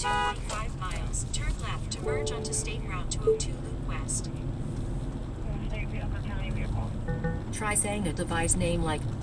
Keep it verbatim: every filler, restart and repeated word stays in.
two point five miles. Turn left to merge onto State Route two oh two Loop West. State vehicle, county vehicle. Try saying a device name like